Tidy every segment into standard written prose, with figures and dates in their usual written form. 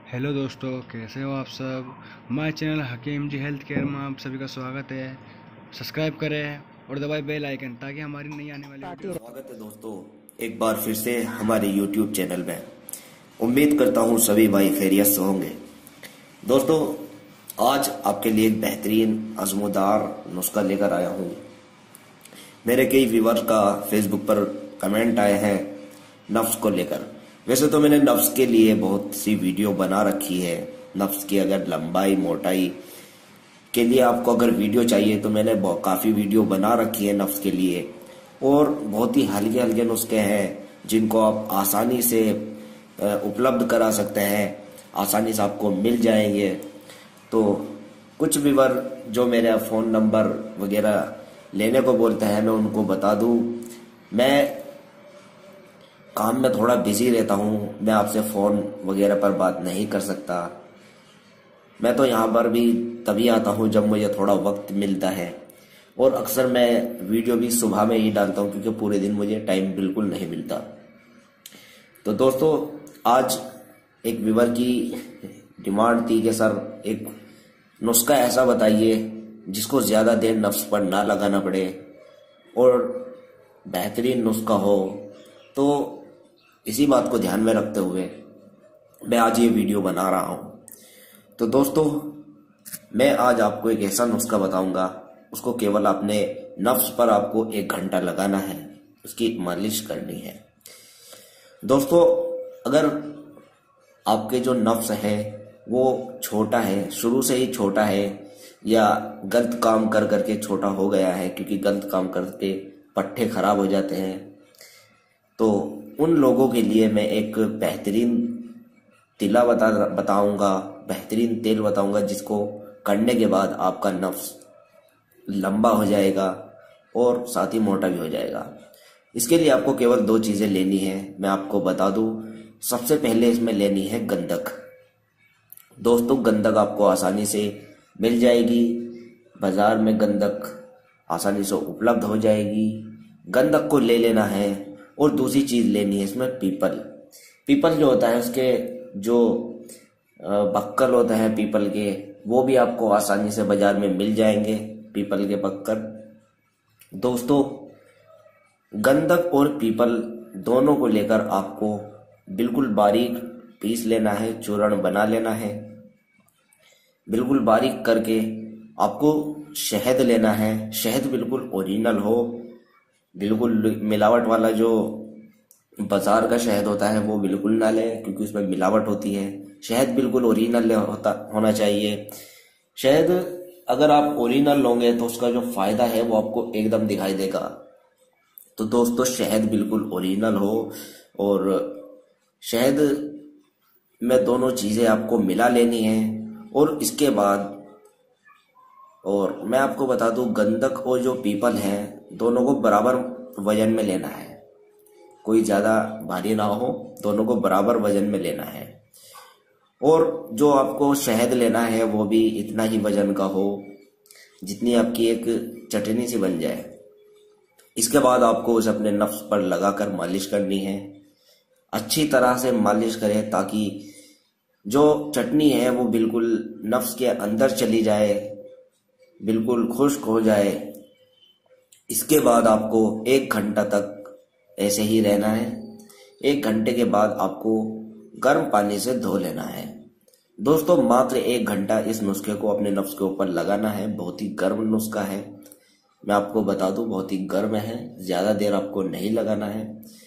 Hello दोस्तों, कैसे हो आप सब। हमारे channel Hakim ji health care में आप सभी का स्वागत है। सब्सक्राइब करें और दबाएं बेल आइकन ताकि हमारी नई आने वाली वीडियो। स्वागत है दोस्तों, एक बार फिर से हमारे YouTube चैनल में। उम्मीद करता हूँ सभी भाई खैरियत से होंगे। दोस्तों, आज आपके लिए एक बेहतरीन आजमूदार नुस्खा लेकर आया हूँ। मेरे कई व्यूअर्स का फेसबुक पर कमेंट आए हैं नफ्स को लेकर। वैसे तो मैंने नफ्स के लिए बहुत सी वीडियो बना रखी है। नफ्स की अगर लंबाई मोटाई के लिए आपको अगर वीडियो चाहिए तो मैंने काफी वीडियो बना रखी है नफ्स के लिए। और बहुत ही हल्के हल्के नुस्खे हैं जिनको आप आसानी से उपलब्ध करा सकते हैं, आसानी से आपको मिल जाएंगे। तो कुछ व्यूअर जो मेरा फ़ोन नंबर वगैरह लेने को बोलते हैं, मैं उनको बता दूं, मैं काम में थोड़ा बिजी रहता हूं, मैं आपसे फ़ोन वगैरह पर बात नहीं कर सकता। मैं तो यहाँ पर भी तभी आता हूँ जब मुझे थोड़ा वक्त मिलता है, और अक्सर मैं वीडियो भी सुबह में ही डालता हूँ क्योंकि पूरे दिन मुझे टाइम बिल्कुल नहीं मिलता। तो दोस्तों, आज एक व्यूअर की डिमांड थी कि सर एक नुस्खा ऐसा बताइए जिसको ज़्यादा देर नफ्स पर ना लगाना पड़े और बेहतरीन नुस्खा हो। तो इसी बात को ध्यान में रखते हुए मैं आज ये वीडियो बना रहा हूँ। तो दोस्तों, मैं आज आपको एक ऐसा नुस्खा बताऊंगा, उसको केवल अपने नफ्स पर आपको 1 घंटा लगाना है, उसकी मालिश करनी है। दोस्तों, अगर आपके जो नफ्स है वो छोटा है, शुरू से ही छोटा है, या गलत काम कर करके छोटा हो गया है, क्योंकि गलत काम करके पट्टे खराब हो जाते हैं, तो उन लोगों के लिए मैं एक बेहतरीन तिला बताऊंगा, बेहतरीन तेल बताऊंगा जिसको करने के बाद आपका नफ्स लंबा हो जाएगा और साथ ही मोटा भी हो जाएगा। इसके लिए आपको केवल 2 चीजें लेनी है, मैं आपको बता दूं। सबसे पहले इसमें लेनी है गंधक। दोस्तों, गंधक आपको आसानी से मिल जाएगी, बाजार में गंधक आसानी से उपलब्ध हो जाएगी। गंधक को ले लेना है। और दूसरी चीज लेनी है इसमें पीपल। पीपल जो होता है, उसके जो बक्कल होते हैं पीपल के, वो भी आपको आसानी से बाजार में मिल जाएंगे, पीपल के बक्कल। दोस्तों, गंधक और पीपल दोनों को लेकर आपको बिल्कुल बारीक पीस लेना है, चूर्ण बना लेना है। बिल्कुल बारीक करके आपको शहद लेना है। शहद बिल्कुल ओरिजिनल हो, बिल्कुल मिलावट वाला जो बाजार का शहद होता है वो बिल्कुल ना लें, क्योंकि उसमें मिलावट होती है। शहद बिल्कुल ओरिजिनल होना चाहिए। शहद अगर आप ओरिजिनल लोगे तो उसका जो फायदा है वो आपको एकदम दिखाई देगा। तो दोस्तों, शहद बिल्कुल ओरिजिनल हो, और शहद में दोनों चीजें आपको मिला लेनी है। और इसके बाद, और मैं आपको बता दूं, गंधक और जो पीपल है दोनों को बराबर वजन में लेना है, कोई ज्यादा भारी ना हो, दोनों को बराबर वजन में लेना है। और जो आपको शहद लेना है वो भी इतना ही वजन का हो जितनी आपकी एक चटनी सी बन जाए। इसके बाद आपको उसे अपने नफ्स पर लगाकर मालिश करनी है। अच्छी तरह से मालिश करें ताकि जो चटनी है वो बिल्कुल नफ्स के अंदर चली जाए, बिल्कुल खुश्क हो जाए। इसके बाद आपको 1 घंटा तक ऐसे ही रहना है। 1 घंटे के बाद आपको गर्म पानी से धो लेना है। दोस्तों, मात्र 1 घंटा इस नुस्खे को अपने नफ्स के ऊपर लगाना है। बहुत ही गर्म नुस्खा है, मैं आपको बता दूं, बहुत ही गर्म है। ज्यादा देर आपको नहीं लगाना है।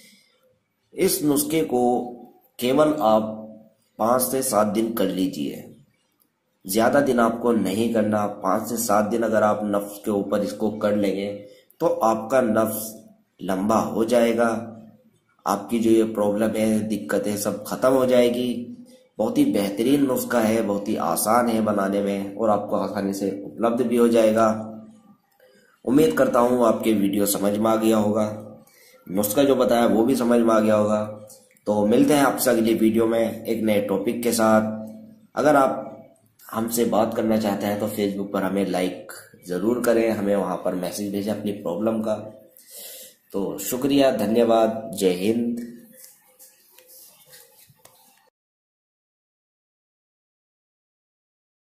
इस नुस्खे को केवल आप 5 से 7 दिन कर लीजिए, ज्यादा दिन आपको नहीं करना। 5 से 7 दिन अगर आप नफ्स के ऊपर इसको कर लेंगे तो आपका नफ्स लंबा हो जाएगा। आपकी जो ये प्रॉब्लम है, दिक्कतें सब खत्म हो जाएगी। बहुत ही बेहतरीन नुस्खा है, बहुत ही आसान है बनाने में, और आपको आसानी से उपलब्ध भी हो जाएगा। उम्मीद करता हूँ आपके वीडियो समझ में आ गया होगा, नुस्खा जो बताया वो भी समझ में आ गया होगा। तो मिलते हैं आपसे अगली वीडियो में एक नए टॉपिक के साथ। अगर आप हमसे बात करना चाहते हैं तो फेसबुक पर हमें लाइक जरूर करें, हमें वहां पर मैसेज भेजें अपनी प्रॉब्लम का। तो शुक्रिया, धन्यवाद, जय हिंद।